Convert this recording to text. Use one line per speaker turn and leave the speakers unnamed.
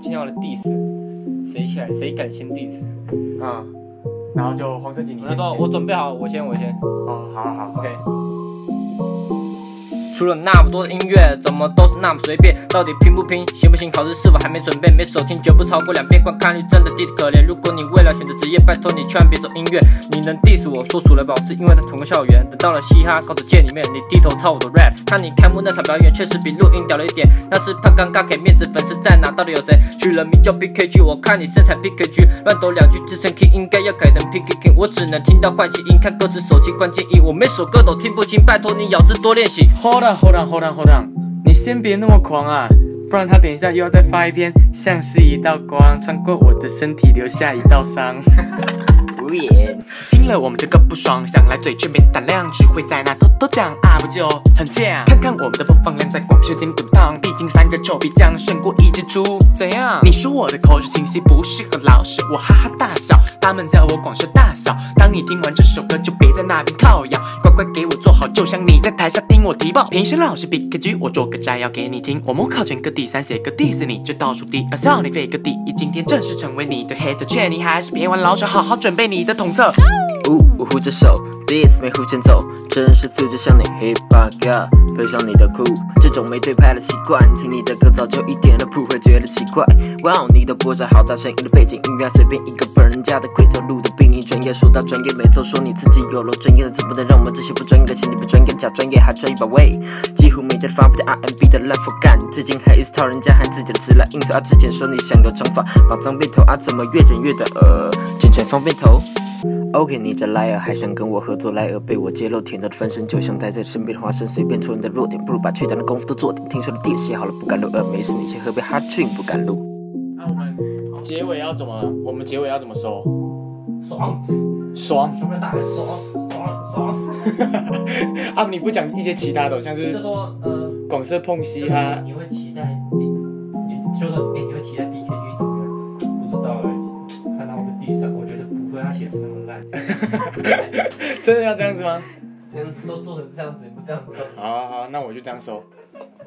听到了 diss， 谁起来谁敢先 diss？
然后就黄圣杰你先。
我准备好，我先。
哦，好
，OK。出了那么多的音乐，怎么都是那么随便？到底拼不拼，行不行？考试是否还没准备？每首听绝不超过2遍，观看率真的低得可怜。如果你未来选择职业，拜托你千万别走音乐。你能 diss 我说出来吧，是因为在同个校园。等到了嘻哈高手界里面，你低头抄我的 rap。看你开幕那场表演，确实比录音屌了一点。那是怕尴尬给面子，粉丝在哪？到底有谁取了名叫 PKG？ 我看你身材 PKG， 乱抖2句自称 King， 应该要改成 PKG。我只能听到坏气音，看歌词手机关键音，我每首歌都听不清，拜托你咬字多练习。
Hold on， 你先别那么狂啊，不然他等一下又要再发一篇，像是一道光穿过我的身体，留下一道伤。无言，听了我们这个不爽，想来嘴却没胆量，只会在那偷偷讲啊，不就很呛？看看我们的播放量在广受间滚荡，毕竟3个臭皮匠胜过1只猪。怎样？你说我的口齿清晰不适合老师，我哈哈大笑，他们叫我广设大嫂。当你听完这首歌，就别在那边靠摇，乖乖给我坐好，就像你在台下听我提报。评审老师 PKG， 我做个摘要给你听。我模考全科第3，写个 diss 你就倒数第2，笑你废个第1。今天正式成为你的 hater， 劝你还是别玩老手，好好准备你的统测。
我护着手 ，diss 没胡前走，真是素质像你 hip hop girl， 配上你的酷，这种没对拍的习惯，听你的歌早就一点都不会觉得奇怪。哇哦，你的播着好大声音的背景音乐，随便一个本人家的规则录的比你专业。说到专业，没错，说你自己有了专业的，怎不能让我们这些不专业的嫌你不专业，假专业还专业把位。几乎每天发布在 R&B 的烂佛干，最近还一直套人家喊自己的词来应酬啊。之前说你想留长发，把脏辫头啊，怎么越剪越短？剪成方便头。OK， 你这莱尔还想跟我合作？莱尔被我揭露，甜到的翻身，就像待在身边的花生，随便戳人的弱点，不如把缺讲的功夫都做点。听说的地写好了不敢录，没事，你先喝杯 hot drink， 不敢录。
那我们结尾要怎么？收？
爽，有没有大喊爽？
啊，你不讲一些其他的，像是
就说
广设碰嘻哈，
你会期待你会期待 PKG 怎么样？不知道看到我的第3，我觉得不会，他写词那么烂。
真的要这样子吗？
都做成这样子，你不这样子。
好，那我就这样收。